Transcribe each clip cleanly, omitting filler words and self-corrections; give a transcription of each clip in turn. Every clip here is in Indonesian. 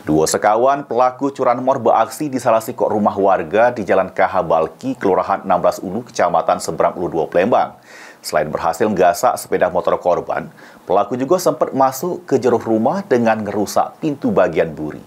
Dua sekawan pelaku curanmor beraksi di salah sikok rumah warga di Jalan KH Balki, Kelurahan 16 Ulu, Kecamatan Seberang Ulu 2, Palembang. Selain berhasil menggasak sepeda motor korban, pelaku juga sempat masuk ke jero rumah dengan merusak pintu bagian buri.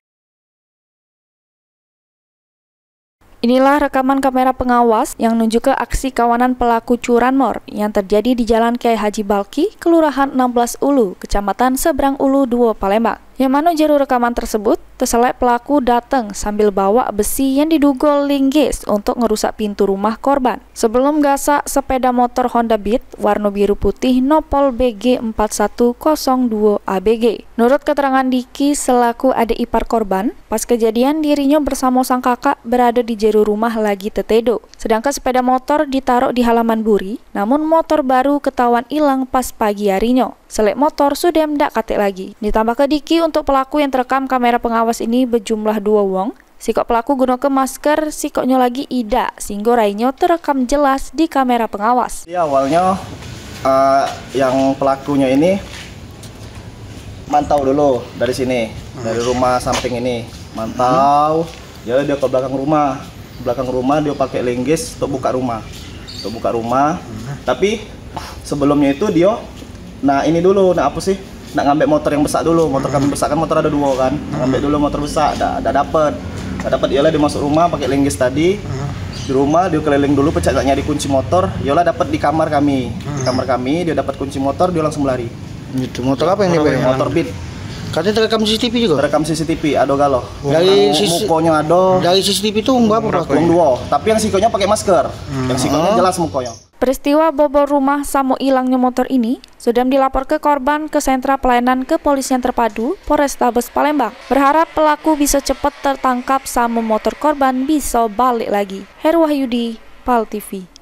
Inilah rekaman kamera pengawas yang menunjukkan aksi kawanan pelaku curanmor yang terjadi di Jalan Kiai Haji Balki, Kelurahan 16 Ulu, Kecamatan Seberang Ulu 2, Palembang. Yang mana jero rekaman tersebut, terselek pelaku datang sambil bawa besi yang diduga linggis untuk ngerusak pintu rumah korban. Sebelum gasak sepeda motor Honda Beat warna biru putih nopol BG 4102 ABG. Menurut keterangan Diki selaku adik ipar korban, pas kejadian dirinya bersama sang kakak berada di jero rumah lagi tetedo. Sedangkan sepeda motor ditaruh di halaman buri, namun motor baru ketahuan hilang pas pagi harinya. Selek motor sudah ndak katik lagi. Ditambah ke Diki untuk pelaku yang terekam kamera pengawas ini berjumlah 2 wong. Sikok pelaku gunakan masker, sikoknya lagi ida, sehingga rainyo terekam jelas di kamera pengawas. Jadi awalnya yang pelakunya ini mantau dulu dari sini, dari rumah samping ini. Mantau, jadi dia ke belakang rumah. Belakang rumah dia pakai linggis untuk buka rumah. Tapi sebelumnya itu dia ini dulu, nak ngambil motor yang besar dulu. Motor kami besar kan, motor ada 2 kan. Ngambil dulu motor besar, dah dapat. Ialah dia masuk rumah pakai linggis tadi. Di rumah dia keliling dulu, pecah nyari kunci motor. Ialah dapat di kamar kami. Di kamar kami dia dapat kunci motor, dia langsung lari. Itu motor apa yang dia? Motor Beat. Katanya terekam CCTV juga? Terekam CCTV, ada galo. Dari mukonya ada. Dari CCTV itu berapa? 2. Tapi yang sikonya pakai masker. Yang sikonya jelas mukonya. Peristiwa bobol rumah sama hilangnya motor ini sudah dilapor ke korban ke Sentra Pelayanan Kepolisian Terpadu Polrestabes Palembang. Berharap pelaku bisa cepat tertangkap sama motor korban bisa balik lagi. Heru Wahyudi, PAL TV.